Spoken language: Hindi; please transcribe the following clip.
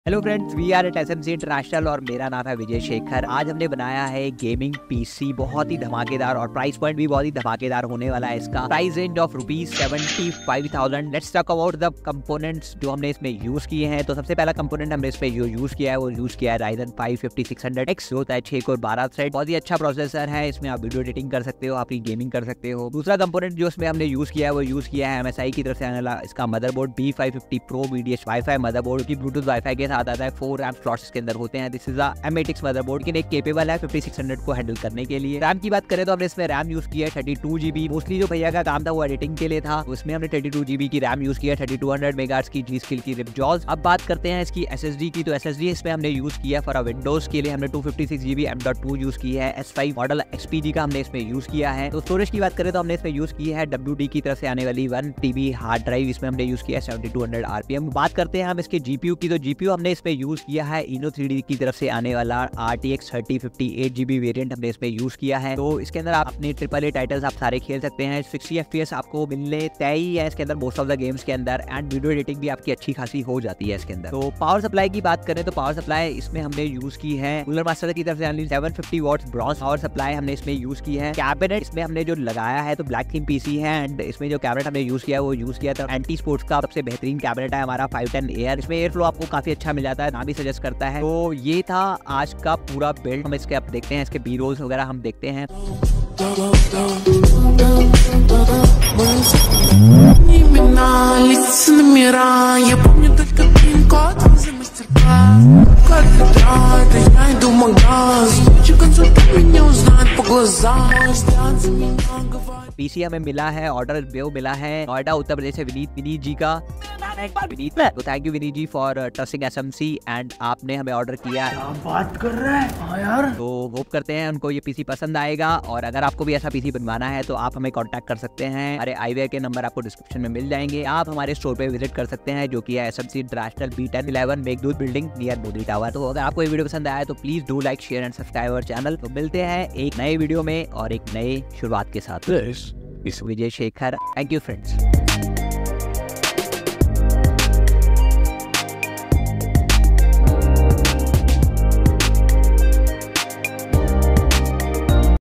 Hello friends, we are at SMC international और मेरा नाम है विजय शेखर। आज हमने बनाया है गेमिंग पीसी, बहुत ही धमाकेदार और प्राइस पॉइंट भी बहुत ही धमाकेदार होने वाला है। इसका price range of ₹75,000। Let's talk about the components जो हमने इसमें यूज किए हैं। तो सबसे पहला कंपोनेंट हमने इसमें जो यूज किया है वो यूज किया है Ryzen 5 5600X, जो होता है 6 कोर 12 थ्रेड। बहुत ही अच्छा प्रोसेसर है, इसमें आप वीडियो एडिटिंग कर सकते हो, अपनी गेमिंग कर सकते हो। दूसरा कंपोनेंट जो इसमें हमने यूज किया है वो यूज किया है MSI की तरफ से आने वाला इसका motherboard B550 Pro VDH WiFi motherboard की ब्लूटूथ वाईफाई के साथ आता है। 4 रैम स्लॉट्स इसके अंदर होते हैं। दिस इज M8X मदरबोर्ड, लेकिन एक केपेबल है 5600 को हैंडल करने के लिए। रैम की बात करें तो हमने इसमें रैम यूज किया है 32 GB। मोस्टली जो भैया का काम था वो एडिटिंग के लिए था, उसमें हमने 32 GB की रैम यूज किया है। 3200 मेगाहर्ट्ज की G-Skill की रिपजॉस। अब बात करते हैं इसकी SSD की, तो SSD इसमें हमने यूज किया फॉर विंडोज के लिए हमने 256 GB M.2 यूज की है। S5 मॉडल XPG का हमने इसमें यूज किया है। तो स्टोरेज की बात करें तो हमने इसमें यूज की है WD की तरफ से आने वाली 1 TB हार्ड ड्राइव, इसमें हमने यूज किया है 7200 RPM। बात करते हैं हम इसके GPU की, तो GPU हमने इसमें यूज किया है Ino 3D की तरफ से आने वाला RTX 3050 8GB वेरिएंट हमने इसमें यूज किया है। तो इसके अंदर आप अपने AAA टाइटल्स आप सारे खेल सकते हैं। 60 FPS आपको मिलने तय ही है इसके अंदर मोस्ट ऑफ द गेम्स के अंदर, एंड वीडियो एडिटिंग भी आपकी अच्छी खासी हो जाती है इसके अंदर। तो पावर सप्लाई की बात करें तो पावर सप्लाई इसमें हमने यूज की है कूलर मास्टर की तरफ से आने 750 वॉट्स ब्रॉन्ज पावर सप्लाई हमने इसमें यूज की है। कैबिनेट इसमें हमने जो लगाया है तो ब्लैक थीम पीसी है, एंड इसमें जो कैबिनेट हमने यूज किया है वो यूज किया था एंटी स्पोर्ट्स का सबसे बेहतरीन कैबिनेट है हमारा 510 एयर। इसमें एयर फ्लो आपको काफी अच्छा मिल जाता है, ना भी सजेस्ट करता है। तो ये था आज का पूरा बिल्ड। हम इसके अब देखते हैं, इसके बी रोल्स वगैरह हम देखते हैं। पीसी हमें मिला है, ऑर्डर बेव मिला है नोएडा उत्तर प्रदेश से विनीत जी का। तो thank you Vineet ji for trusting SMC, and आपने हमें ऑर्डर किया है। क्या बात कर रहा है? हाँ यार। तो होप करते हैं उनको ये पीसी पसंद आएगा, और अगर आपको भी ऐसा पीसी बनवाना है तो आप हमें कांटेक्ट कर सकते हैं। हमारे आईवे के नंबर आपको डिस्क्रिप्शन में मिल जाएंगे। आप हमारे स्टोर पे विजिट कर सकते हैं जो कि है SMC international B1011 Meghdoot building near Modi tower. तो अगर आपको ये वीडियो पसंद आया तो please do like share and subscribe our channel. तो मिलते हैं एक नए वीडियो में और एक नए शुरुआत के साथ। Vijay Shekhar, thank you friends.